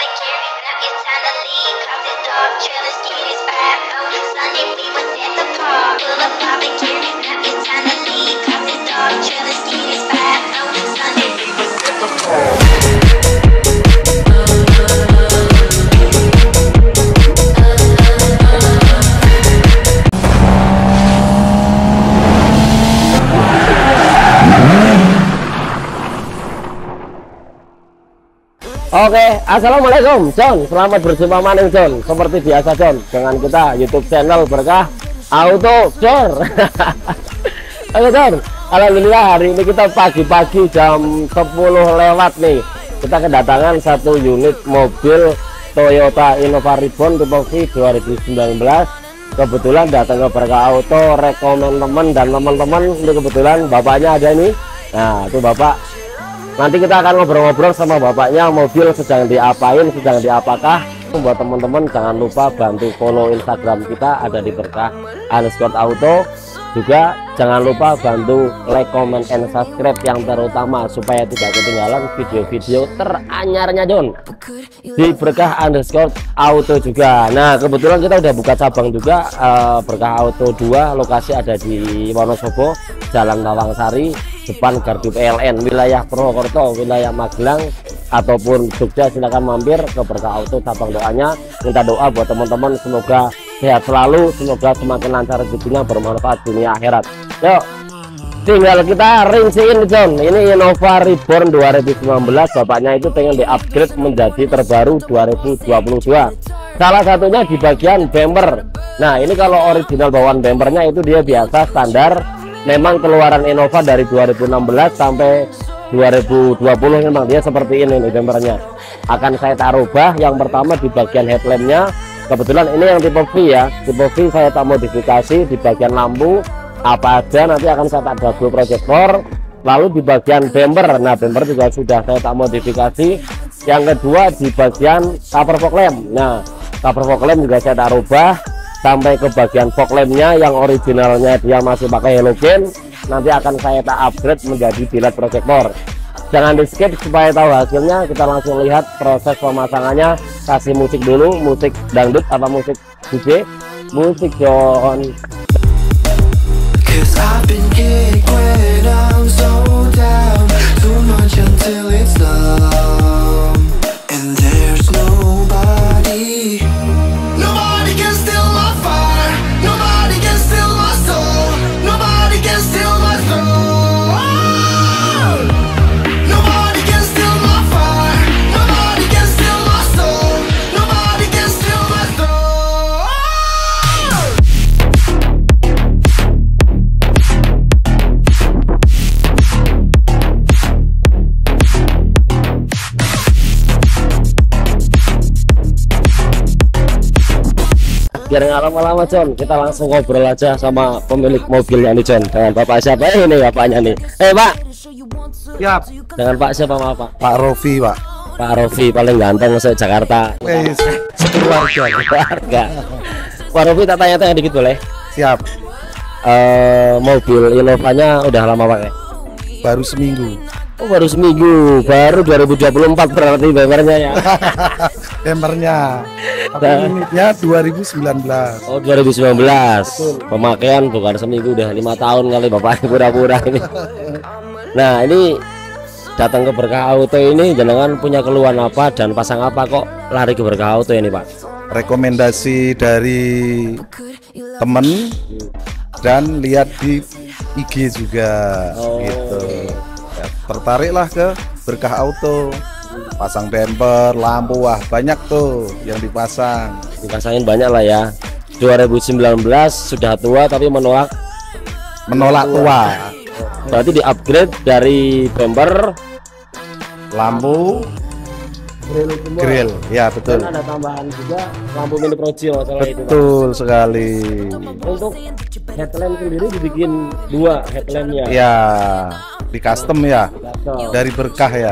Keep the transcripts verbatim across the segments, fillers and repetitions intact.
Oke, assalamualaikum John, selamat berjumpa maning John. Seperti biasa John, dengan kita YouTube channel Berkah Auto John. Oke John, alhamdulillah hari ini kita pagi-pagi jam sepuluh lewat nih, kita kedatangan satu unit mobil Toyota Innova Reborn tipe V dua ribu sembilan belas. Kebetulan datang ke Berkah Auto, rekomen teman dan teman-teman. Ini kebetulan bapaknya ada nih. Nah itu bapak, nanti kita akan ngobrol-ngobrol sama bapaknya, mobil sedang diapain, sedang diapakah. Buat teman-teman jangan lupa bantu follow Instagram kita, ada di Berkah underscore auto. Juga jangan lupa bantu like, comment, and subscribe yang terutama supaya tidak ketinggalan video-video teranyarnya John di Berkah underscore auto juga. Nah kebetulan kita udah buka cabang juga, uh, Berkah Auto dua, lokasi ada di Wonosobo, Jalan Tawangsari, depan gardu P L N, wilayah Purwokerto, wilayah Magelang ataupun Jogja. Silakan mampir ke Berkah Auto cabang. Doanya minta doa buat teman-teman, semoga sehat selalu, semoga semakin lancar rezekinya, bermanfaat dunia akhirat. Yuk tinggal kita rinciin John. Ini Innova Reborn dua ribu sembilan belas, bapaknya itu pengen di-upgrade menjadi terbaru dua ribu dua puluh dua. Salah satunya di bagian bumper. Nah ini kalau original bawaan bumpernya itu dia biasa standar. Memang keluaran Innova dari dua ribu enam belas sampai dua ribu dua puluh memang dia seperti ini nih bumpernya. Akan saya taruh bah yang pertama di bagian headlampnya. Kebetulan ini yang tipe V ya, tipe V saya tak modifikasi di bagian lampu apa aja, nanti akan saya tak double proyektor. Lalu di bagian bumper, nah bumper juga sudah saya tak modifikasi. Yang kedua di bagian cover fog lamp. Nah cover fog lamp juga saya tak rubah sampai ke bagian fog lampnya yang originalnya dia masih pakai halogen, nanti akan saya tak upgrade menjadi biled proyektor. Jangan di skip supaya tahu hasilnya. Kita langsung lihat proses pemasangannya. Kasih musik dulu, musik dangdut apa musik D J, musik John. Biar nggak lama-lama John, kita langsung ngobrol aja sama pemilik mobilnya nih John. Dengan bapak siapa ini bapaknya nih? Eh pak, siap. Dengan pak siapa sama pak? Pak Rofi pak. Pak Rofi paling ganteng se Jakarta. Eh, sekeluarga. Keluarga. Pak Rofi tak tanya-tanya dikit boleh? Siap. Uh, mobil Innovanya udah lama pakai? Baru seminggu. Oh baru seminggu, baru dua ribu dua puluh empat berarti bumpernya ya. Bumpernya. Tapi unitnya dua ribu sembilan belas. Oh dua ribu sembilan belas. Betul. Pemakaian bukan seminggu, udah lima tahun kali bapak pura-pura ini. Nah ini datang ke Berkah Auto ini, jenengan punya keluhan apa dan pasang apa kok lari ke Berkah Auto ini pak? Rekomendasi dari temen dan lihat di I G juga. Oh. Gitu. Ya, tertariklah ke Berkah Auto, pasang bumper, lampu, wah banyak tuh yang dipasang. Dipasangin banyak lah ya. dua ribu sembilan belas sudah tua tapi menolak menolak tua. Berarti di upgrade dari bumper, lampu, grill, grill. Ya betul. Dan ada tambahan juga lampu mini projo masalah itu. Betul sekali. Untuk headlamp sendiri dibikin dua headlampnya. Ya, di custom ya, custom. Dari Berkah ya.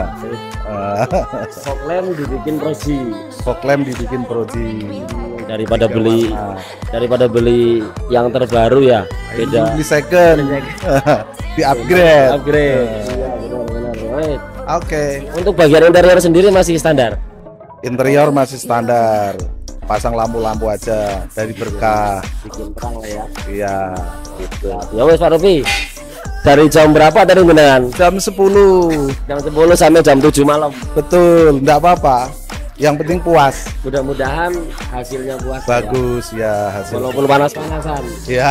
Fog lamp dibikin proji. Fog lamp dibikin proji. Daripada beli, daripada beli yang terbaru ya. Beda. Beli second. Di upgrade. Upgrade. Iya benar-benar. Right. Oke. Untuk bagian interior sendiri masih standar. Interior masih standar, pasang lampu-lampu aja dari Berkah. Bikin terang lah ya. Iya, gitu. Ya wes Pak Rofi. Dari jam berapa tadi beneran? Jam sepuluh. Jam sepuluh sampai jam tujuh malam. Betul, enggak apa-apa. Yang penting puas. Mudah-mudahan hasilnya puas. Bagus ya, ya hasil. Walaupun panas-panasan. Ya.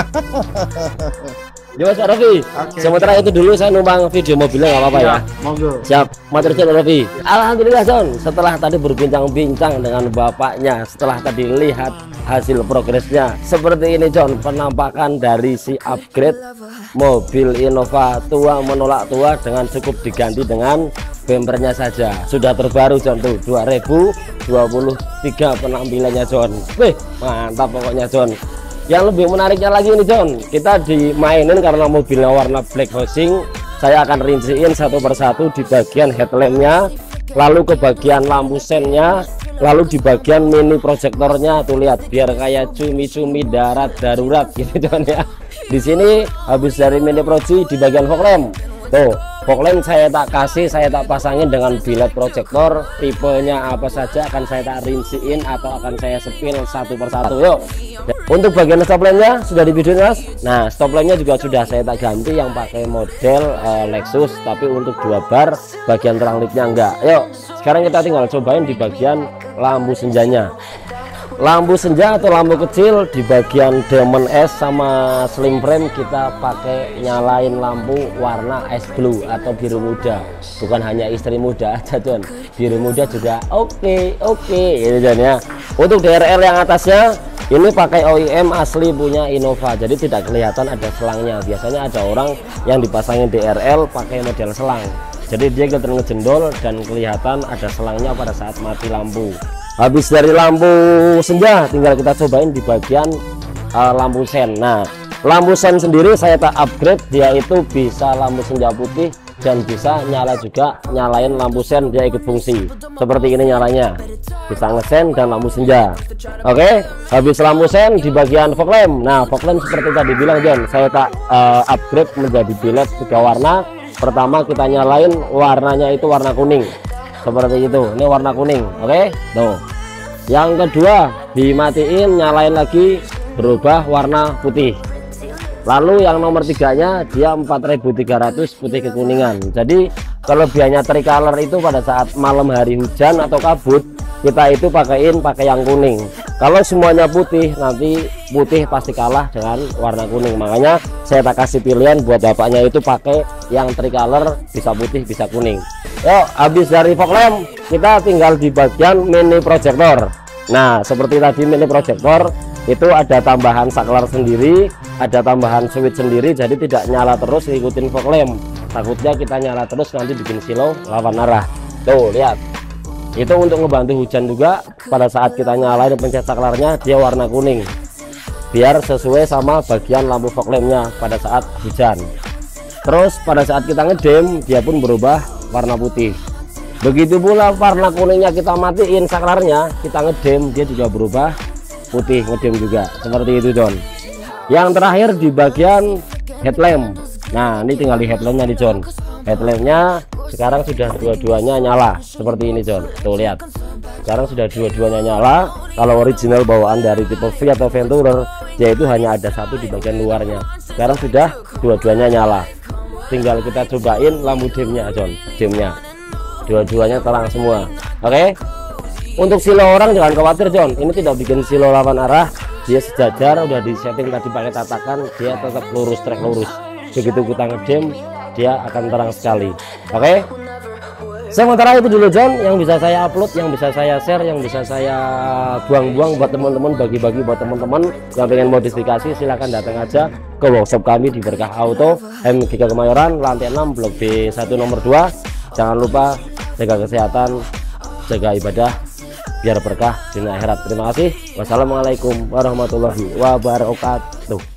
Ya Mas Pak Rofi, Oke. sementara itu dulu saya numpang video mobilnya nggak apa-apa ya? Monggo. Siap, matur Pak Rofi. Alhamdulillah John, setelah tadi berbincang-bincang dengan bapaknya, setelah tadi lihat hasil progresnya seperti ini John, penampakan dari si upgrade mobil Innova tua menolak tua dengan cukup diganti dengan bempernya saja. Sudah terbaru John tuh dua ribu dua puluh tiga penampilannya John. Wih, mantap pokoknya John. Yang lebih menariknya lagi ini John, kita dimainin karena mobilnya warna black housing. Saya akan rinciin satu persatu di bagian headlampnya, lalu ke bagian lampu sennya, lalu di bagian mini proyektornya. Tuh lihat, biar kayak cumi-cumi darat darurat gitu John ya. Di sini habis dari mini proji di bagian fog lamp. Tuh, fog lamp saya tak kasih, saya tak pasangin dengan bilet proyektor. Tipenya apa saja akan saya tak rinciin atau akan saya sepil satu persatu. Yuk. Untuk bagian stop lampnya sudah di video Mas. Nah, stop lampnya juga sudah saya tak ganti yang pakai model uh, Lexus, tapi untuk dua bar, bagian terang lidnya enggak. Yuk, sekarang kita tinggal cobain di bagian lampu senjanya. Lampu senja atau lampu kecil di bagian Diamond S sama slim frame kita pakai nyalain lampu warna ice blue atau biru muda. Bukan hanya istri muda aja John, biru muda juga oke oke ini John ya. Untuk D R L yang atasnya ini pakai O E M asli punya Innova, jadi tidak kelihatan ada selangnya. Biasanya ada orang yang dipasangin D R L pakai model selang, jadi dia kelihatan ngejendol dan kelihatan ada selangnya pada saat mati lampu. Habis dari lampu senja, tinggal kita cobain di bagian uh, lampu sen. Nah, lampu sen sendiri saya tak upgrade, dia itu bisa lampu senja putih dan bisa nyala juga, nyalain lampu sen dia ikut fungsi. Seperti ini nyalanya, bisa ngesen dan lampu senja. Oke, habis lampu sen di bagian fog lamp. Nah, fog lamp seperti tadi bilang John, saya tak uh, upgrade menjadi bilet tiga warna. Pertama kita nyalain warnanya itu warna kuning. Seperti itu, ini warna kuning. Oke, tuh. Yang kedua dimatiin, nyalain lagi, berubah warna putih. Lalu yang nomor tiganya dia empat ribu tiga ratus putih kekuningan. Jadi kelebihannya tricolor itu pada saat malam hari hujan atau kabut, kita itu pakaiin pakai yang kuning. Kalau semuanya putih, nanti putih pasti kalah dengan warna kuning. Makanya saya tak kasih pilihan buat bapaknya itu pakai yang tricolor, bisa putih bisa kuning. Yuk, habis dari fog lamp kita tinggal di bagian mini proyektor. Nah, seperti tadi mini proyektor itu ada tambahan saklar sendiri, ada tambahan switch sendiri, jadi tidak nyala terus ngikutin fog lamp. Takutnya kita nyala terus nanti bikin silau lawan arah. Tuh lihat, itu untuk ngebantu hujan juga. Pada saat kita nyalain pencet saklarnya dia warna kuning, biar sesuai sama bagian lampu fog lampnya pada saat hujan. Terus pada saat kita ngedem dia pun berubah warna putih. Begitu pula warna kuningnya kita matiin saklarnya, kita ngedem dia juga berubah putih, ngedem juga seperti itu John. Yang terakhir di bagian headlamp. Nah, ini tinggal di headlampnya nih John. Headlampnya sekarang sudah dua-duanya nyala seperti ini John. Tuh lihat, sekarang sudah dua-duanya nyala. Kalau original bawaan dari tipe V atau Venturer, dia itu hanya ada satu di bagian luarnya. Sekarang sudah dua-duanya nyala. Tinggal kita cobain lampu dimnya John, dimnya dua-duanya terang semua. Oke, untuk silo orang jangan khawatir John, ini tidak bikin silo lawan arah, dia sejajar, udah di setting tadi pakai tatakan, dia tetap lurus, trek lurus. Begitu kita ngedem dia akan terang sekali. Oke, sementara itu dulu John yang bisa saya upload, yang bisa saya share, yang bisa saya buang-buang buat teman-teman, bagi-bagi buat teman-teman yang pengen modifikasi. Silahkan datang aja ke workshop kami di Berkah Auto M G K Kemayoran lantai enam blok B satu nomor dua. Jangan lupa jaga kesehatan, jaga ibadah, biar berkah dunia akhirat. Terima kasih. Wassalamualaikum warahmatullahi wabarakatuh.